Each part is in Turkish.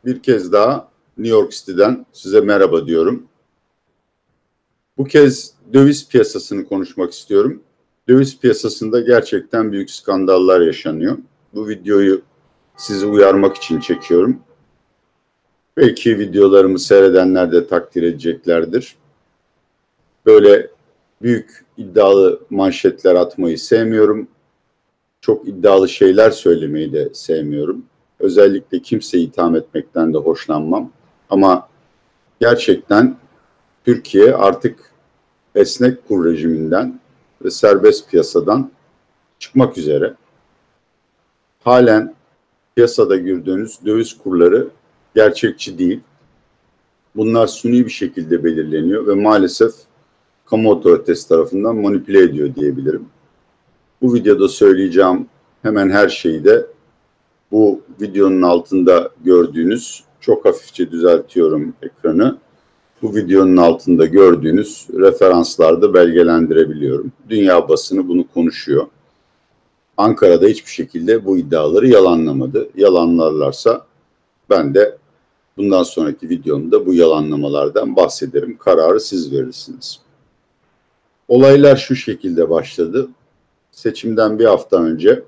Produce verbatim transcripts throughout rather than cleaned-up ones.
Bir kez daha New York City'den size merhaba diyorum. Bu kez döviz piyasasını konuşmak istiyorum. Döviz piyasasında gerçekten büyük skandallar yaşanıyor. Bu videoyu sizi uyarmak için çekiyorum. Belki videolarımı seyredenler de takdir edeceklerdir. Böyle büyük iddialı manşetler atmayı sevmiyorum. Çok iddialı şeyler söylemeyi de sevmiyorum. Özellikle kimseyi itham etmekten de hoşlanmam. Ama gerçekten Türkiye artık esnek kur rejiminden ve serbest piyasadan çıkmak üzere. Halen piyasada gördüğünüz döviz kurları gerçekçi değil. Bunlar suni bir şekilde belirleniyor ve maalesef kamu otoritesi tarafından manipüle ediyor diyebilirim. Bu videoda söyleyeceğim hemen her şeyi de bu videonun altında gördüğünüz, çok hafifçe düzeltiyorum ekranı, bu videonun altında gördüğünüz referanslarda belgelendirebiliyorum. Dünya basını bunu konuşuyor. Ankara'da hiçbir şekilde bu iddiaları yalanlamadı. Yalanlarlarsa ben de bundan sonraki videomda bu yalanlamalardan bahsederim. Kararı siz verirsiniz. Olaylar şu şekilde başladı. Seçimden bir hafta önce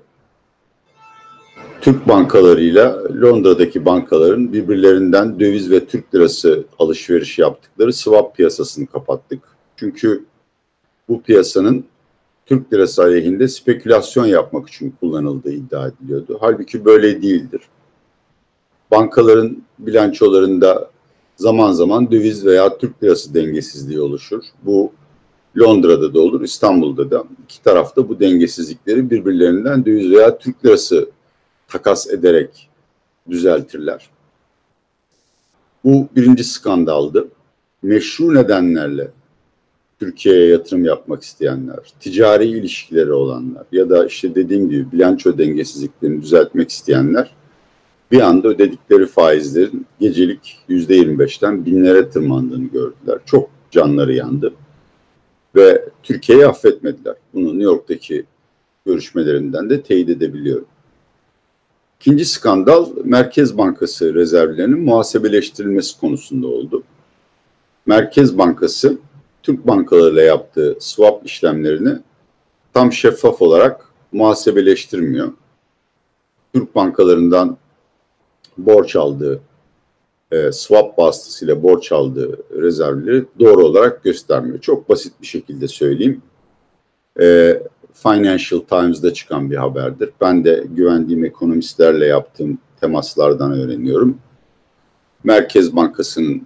Türk bankalarıyla Londra'daki bankaların birbirlerinden döviz ve Türk lirası alışveriş yaptıkları swap piyasasını kapattık. Çünkü bu piyasanın Türk lirası aleyhinde spekülasyon yapmak için kullanıldığı iddia ediliyordu. Halbuki böyle değildir. Bankaların bilançolarında zaman zaman döviz veya Türk lirası dengesizliği oluşur. Bu Londra'da da olur, İstanbul'da da. İki tarafta bu dengesizlikleri birbirlerinden döviz veya Türk lirası takas ederek düzeltirler. Bu birinci skandaldı. Meşru nedenlerle Türkiye'ye yatırım yapmak isteyenler, ticari ilişkileri olanlar ya da işte dediğim gibi bilanço dengesizliklerini düzeltmek isteyenler bir anda ödedikleri faizlerin gecelik yüzde yirmi beşten binlere tırmandığını gördüler. Çok canları yandı ve Türkiye'yi affetmediler. Bunu New York'taki görüşmelerinden de teyit edebiliyorum. İkinci skandal Merkez Bankası rezervlerinin muhasebeleştirilmesi konusunda oldu. Merkez Bankası Türk bankalarıyla yaptığı swap işlemlerini tam şeffaf olarak muhasebeleştirmiyor. Türk bankalarından borç aldığı, e, swap vasıtasıyla borç aldığı rezervleri doğru olarak göstermiyor. Çok basit bir şekilde söyleyeyim. E, Financial Times'da çıkan bir haberdir. Ben de güvendiğim ekonomistlerle yaptığım temaslardan öğreniyorum. Merkez Bankası'nın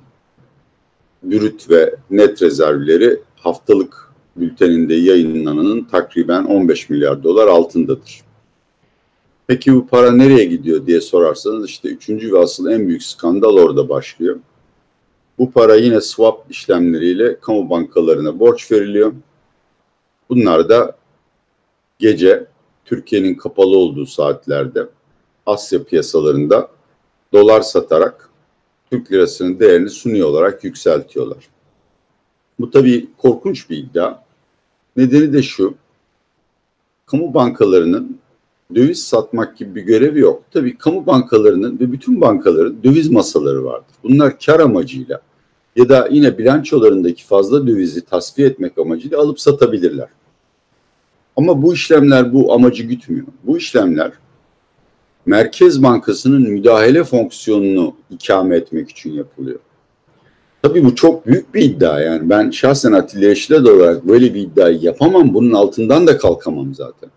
brüt ve net rezervleri haftalık bülteninde yayınlananın takriben on beş milyar dolar altındadır. Peki bu para nereye gidiyor diye sorarsanız işte üçüncü ve asıl en büyük skandal orada başlıyor. Bu para yine swap işlemleriyle kamu bankalarına borç veriliyor. Bunlar da gece Türkiye'nin kapalı olduğu saatlerde Asya piyasalarında dolar satarak Türk lirasının değerini suni olarak yükseltiyorlar. Bu tabii korkunç bir iddia. Nedeni de şu, kamu bankalarının döviz satmak gibi bir görevi yok. Tabii kamu bankalarının ve bütün bankaların döviz masaları vardır. Bunlar kar amacıyla ya da yine bilançolarındaki fazla dövizi tasfiye etmek amacıyla alıp satabilirler. Ama bu işlemler bu amacı gütmüyor. Bu işlemler Merkez Bankası'nın müdahale fonksiyonunu ikame etmek için yapılıyor. Tabii bu çok büyük bir iddia yani. Ben şahsen Atilla Yeşiled olarak böyle bir iddiayı yapamam. Bunun altından da kalkamam zaten.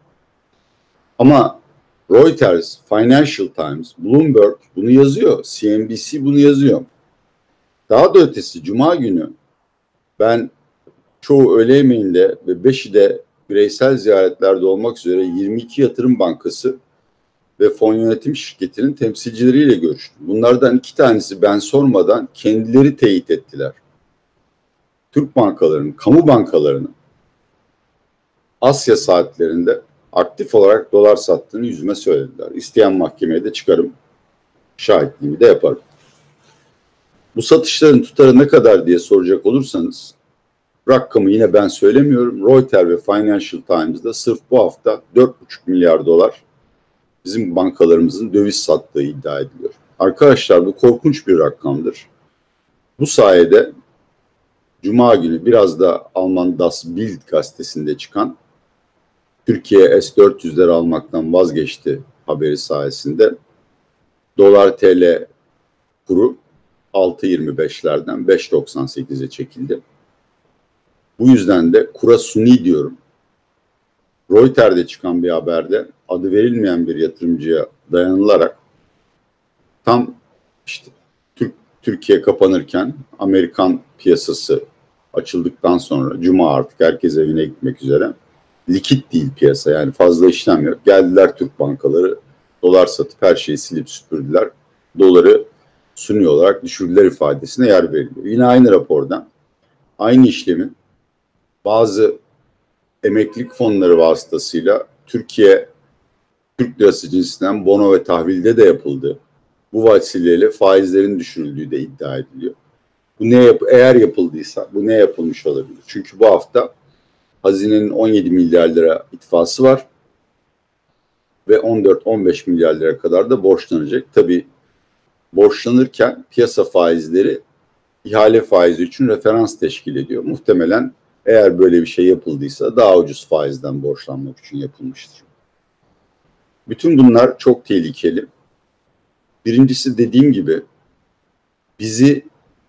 Ama Reuters, Financial Times, Bloomberg bunu yazıyor. C N B C bunu yazıyor. Daha da ötesi Cuma günü ben çoğu öğle yemeğinde ve beşi de bireysel ziyaretlerde olmak üzere yirmi iki yatırım bankası ve fon yönetim şirketinin temsilcileriyle görüştüm. Bunlardan iki tanesi ben sormadan kendileri teyit ettiler. Türk bankalarının, kamu bankalarının Asya saatlerinde aktif olarak dolar sattığını yüzüme söylediler. İsteyen mahkemeye de çıkarım, şahitliğimi de yaparım. Bu satışların tutarı ne kadar diye soracak olursanız, rakamı yine ben söylemiyorum. Reuters ve Financial Times'da sırf bu hafta dört buçuk milyar dolar bizim bankalarımızın döviz sattığı iddia ediliyor. Arkadaşlar bu korkunç bir rakamdır. Bu sayede Cuma günü biraz da Alman Das Bild gazetesinde çıkan Türkiye S dört yüzleri almaktan vazgeçti haberi sayesinde dolar T L kuru altı yirmi beşlerden beş doksan sekize çekildi. Bu yüzden de kura suni diyorum. Reuters'de çıkan bir haberde adı verilmeyen bir yatırımcıya dayanılarak tam işte Türk, Türkiye kapanırken Amerikan piyasası açıldıktan sonra Cuma artık herkes evine gitmek üzere likit değil piyasa, yani fazla işlem yok. Geldiler Türk bankaları dolar satıp her şeyi silip süpürdüler. Doları suni olarak düşürdüler ifadesine yer veriliyor. Yine aynı rapordan aynı işlemin bazı emeklilik fonları vasıtasıyla Türkiye Türk lirası cinsinden bono ve tahvilde de yapıldı. Bu vesileyle faizlerin düşürüldüğü de iddia ediliyor. Bu ne yap eğer yapıldıysa bu ne yapılmış olabilir? Çünkü bu hafta hazinenin on yedi milyar lira itfası var ve on dört on beş milyar lira kadar da borçlanacak. Tabii borçlanırken piyasa faizleri ihale faizi için referans teşkil ediyor. Muhtemelen eğer böyle bir şey yapıldıysa daha ucuz faizden borçlanmak için yapılmıştır. Bütün bunlar çok tehlikeli. Birincisi, dediğim gibi, bizi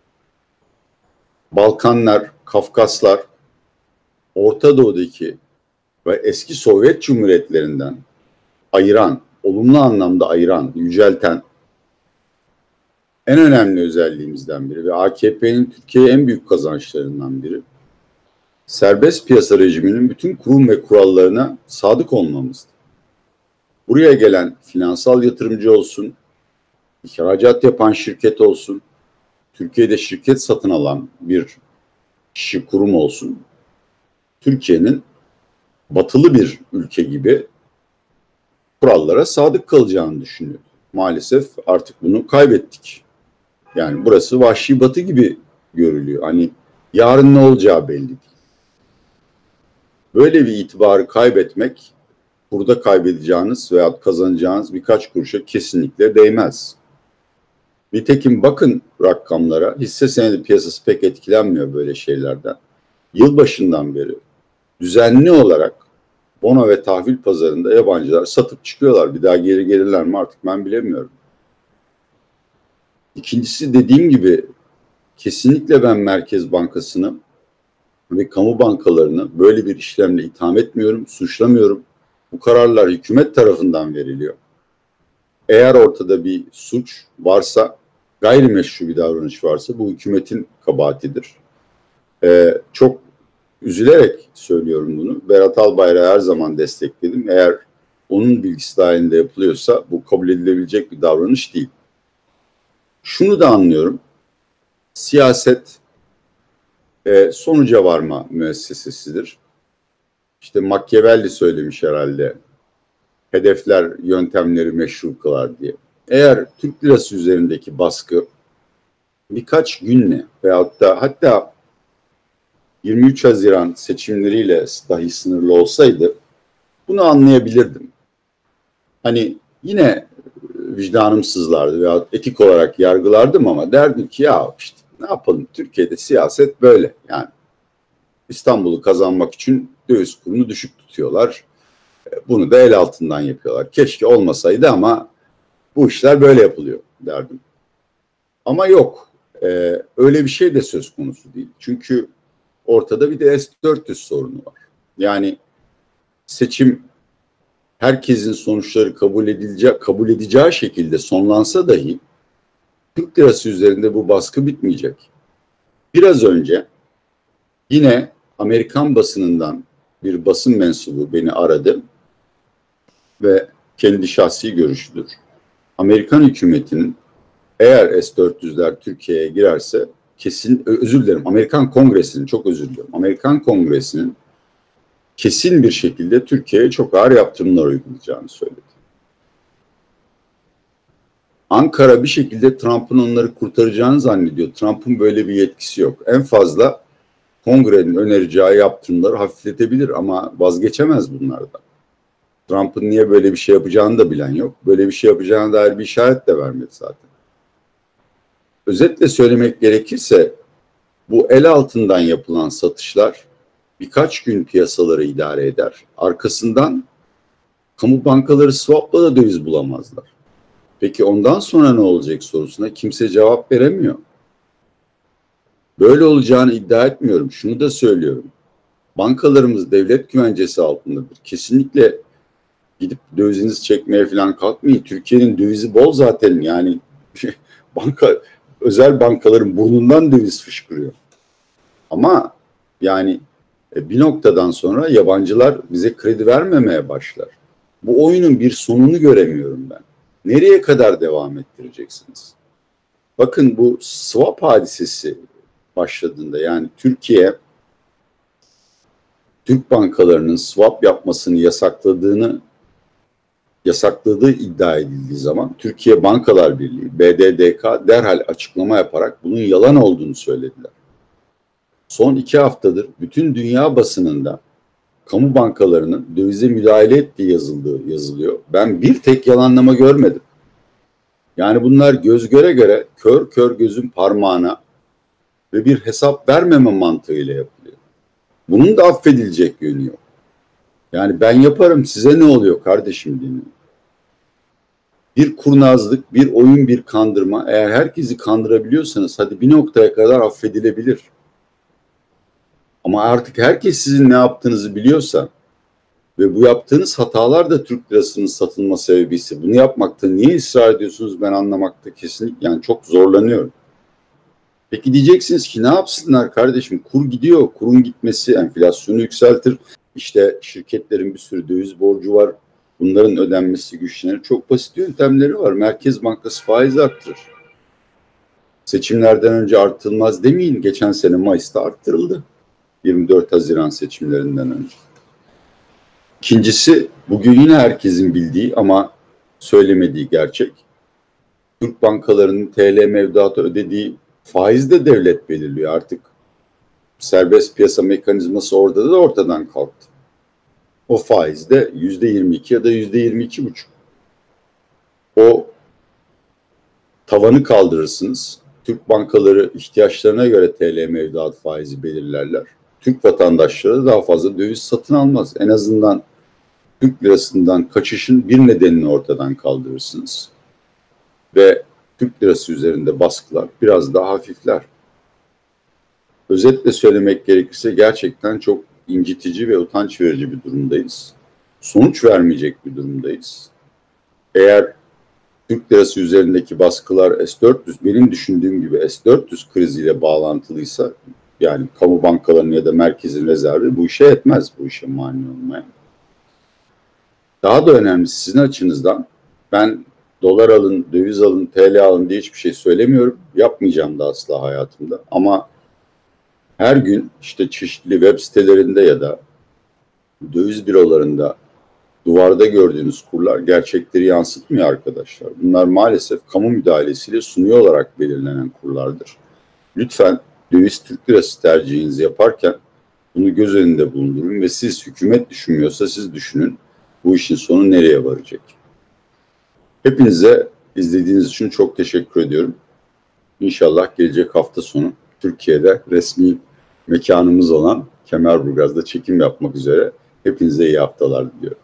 Balkanlar, Kafkaslar, Orta Doğu'daki ve eski Sovyet Cumhuriyetlerinden ayıran, olumlu anlamda ayıran, yücelten en önemli özelliğimizden biri ve A K P'nin Türkiye'ye en büyük kazançlarından biri, serbest piyasa rejiminin bütün kurum ve kurallarına sadık olmamızdı. Buraya gelen finansal yatırımcı olsun, ihracat yapan şirket olsun, Türkiye'de şirket satın alan bir kişi, kurum olsun, Türkiye'nin batılı bir ülke gibi kurallara sadık kalacağını düşünüyor. Maalesef artık bunu kaybettik. Yani burası vahşi batı gibi görülüyor. Hani yarın ne olacağı belli değil. Böyle bir itibarı kaybetmek, burada kaybedeceğiniz veya kazanacağınız birkaç kuruşa kesinlikle değmez. Nitekim bakın rakamlara, hisse senedi piyasası pek etkilenmiyor böyle şeylerden. Yılbaşından beri düzenli olarak bono ve tahvil pazarında yabancılar satıp çıkıyorlar. Bir daha geri gelirler mi artık ben bilemiyorum. İkincisi, dediğim gibi, kesinlikle ben Merkez Bankası'nı ve kamu bankalarını böyle bir işlemle itham etmiyorum, suçlamıyorum. Bu kararlar hükümet tarafından veriliyor. Eğer ortada bir suç varsa, gayrimeşru bir davranış varsa bu hükümetin kabahatidir. Ee, çok üzülerek söylüyorum bunu. Berat Albayrak'ı her zaman destekledim. Eğer onun bilgisi dahilinde yapılıyorsa bu kabul edilebilecek bir davranış değil. Şunu da anlıyorum. Siyaset e, sonuca varma müessesesidir. İşte Machiavelli söylemiş herhalde. Hedefler yöntemleri meşru kılar diye. Eğer Türk lirası üzerindeki baskı birkaç günle veyahut da hatta yirmi üç Haziran seçimleriyle dahi sınırlı olsaydı bunu anlayabilirdim. Hani yine vicdanım sızlardı veya etik olarak yargılardım ama derdim ki ya işte ne yapalım, Türkiye'de siyaset böyle. Yani İstanbul'u kazanmak için döviz kurunu düşük tutuyorlar. Bunu da el altından yapıyorlar. Keşke olmasaydı ama bu işler böyle yapılıyor derdim. Ama yok. Ee, öyle bir şey de söz konusu değil. Çünkü ortada bir de S dört yüz sorunu var. Yani seçim herkesin sonuçları kabul edileceği, kabul edeceği şekilde sonlansa dahi Türk lirası üzerinde bu baskı bitmeyecek. Biraz önce yine Amerikan basınından bir basın mensubu beni aradı ve kendi şahsi görüşüdür. Amerikan hükümetinin eğer S dört yüzler Türkiye'ye girerse kesin, özür dilerim, Amerikan Kongresi'nin, çok özür diliyorum, Amerikan Kongresi'nin kesin bir şekilde Türkiye'ye çok ağır yaptırımlar uygulayacağını söyledi. Ankara bir şekilde Trump'ın onları kurtaracağını zannediyor. Trump'ın böyle bir yetkisi yok. En fazla Kongre'nin önereceği yaptırımları hafifletebilir ama vazgeçemez bunlardan. Trump'ın niye böyle bir şey yapacağını da bilen yok. Böyle bir şey yapacağına dair bir işaret de vermedi zaten. özetle söylemek gerekirse bu el altından yapılan satışlar birkaç gün piyasaları idare eder. Arkasından kamu bankaları swap'la da döviz bulamazlar. Peki ondan sonra ne olacak sorusuna kimse cevap veremiyor. Böyle olacağını iddia etmiyorum. Şunu da söylüyorum. Bankalarımız devlet güvencesi altındadır. Kesinlikle gidip dövizinizi çekmeye falan kalkmayın. Türkiye'nin dövizi bol zaten. Yani banka, özel bankaların burnundan döviz fışkırıyor. Ama yani bir noktadan sonra yabancılar bize kredi vermemeye başlar. Bu oyunun bir sonunu göremiyorum ben. Nereye kadar devam ettireceksiniz? Bakın bu swap hadisesi başladığında, yani Türkiye Türk bankalarının swap yapmasını yasakladığını yasakladığı iddia edildiği zaman Türkiye Bankalar Birliği B D D K derhal açıklama yaparak bunun yalan olduğunu söylediler. Son iki haftadır bütün dünya basınında kamu bankalarının dövize müdahale ettiği yazıldığı yazılıyor. Ben bir tek yalanlama görmedim. Yani bunlar göz göre göre kör kör gözün parmağına ve bir hesap vermeme mantığıyla yapılıyor. Bunun da affedilecek yönü yok. Yani ben yaparım, size ne oluyor kardeşim deniyor. Bir kurnazlık, bir oyun, bir kandırma. Eğer herkesi kandırabiliyorsanız hadi bir noktaya kadar affedilebilir. Ama artık herkes sizin ne yaptığınızı biliyorsa ve bu yaptığınız hatalar da Türk lirasının satılma sebebi ise bunu yapmakta niye ısrar ediyorsunuz, ben anlamakta kesinlikle yani çok zorlanıyorum. Peki diyeceksiniz ki ne yapsınlar kardeşim, kur gidiyor, kurun gitmesi enflasyonu yükseltir. İşte şirketlerin bir sürü döviz borcu var, bunların ödenmesi güçlenir. Çok basit yöntemleri var. Merkez Bankası faiz arttırır. Seçimlerden önce artırılmaz demeyin, geçen sene Mayıs'ta arttırıldı. yirmi dört Haziran seçimlerinden önce. İkincisi, bugün yine herkesin bildiği ama söylemediği gerçek. Türk bankalarının T L mevduata ödediği faiz de devlet belirliyor artık. Serbest piyasa mekanizması orada da ortadan kalktı. O faiz de yüzde yirmi iki ya da yüzde yirmi iki buçuk. O tavanı kaldırırsınız. Türk bankaları ihtiyaçlarına göre T L mevduat faizi belirlerler. Türk vatandaşları daha fazla döviz satın almaz. En azından Türk lirasından kaçışın bir nedenini ortadan kaldırırsınız. Ve Türk lirası üzerinde baskılar biraz daha hafifler. Özetle söylemek gerekirse gerçekten çok incitici ve utanç verici bir durumdayız. Sonuç vermeyecek bir durumdayız. Eğer Türk lirası üzerindeki baskılar S dört yüz, benim düşündüğüm gibi S dört yüz kriziyle bağlantılıysa, yani kamu bankalarının ya da merkezin rezervi bu işe yetmez, bu işe mani olmaya. Daha da önemlisi sizin açınızdan, ben dolar alın, döviz alın, T L alın diye hiçbir şey söylemiyorum. Yapmayacağım da asla hayatımda. Ama her gün işte çeşitli web sitelerinde ya da döviz bürolarında duvarda gördüğünüz kurlar gerçekleri yansıtmıyor arkadaşlar. Bunlar maalesef kamu müdahalesiyle suni olarak belirlenen kurlardır. Lütfen döviz Türk lirası tercihinizi yaparken bunu göz önünde bulundurun ve siz, hükümet düşünmüyorsa siz düşünün, bu işin sonu nereye varacak? Hepinize izlediğiniz için çok teşekkür ediyorum. İnşallah gelecek hafta sonu Türkiye'de resmi mekanımız olan Kemerburgaz'da çekim yapmak üzere. Hepinize iyi haftalar diliyorum.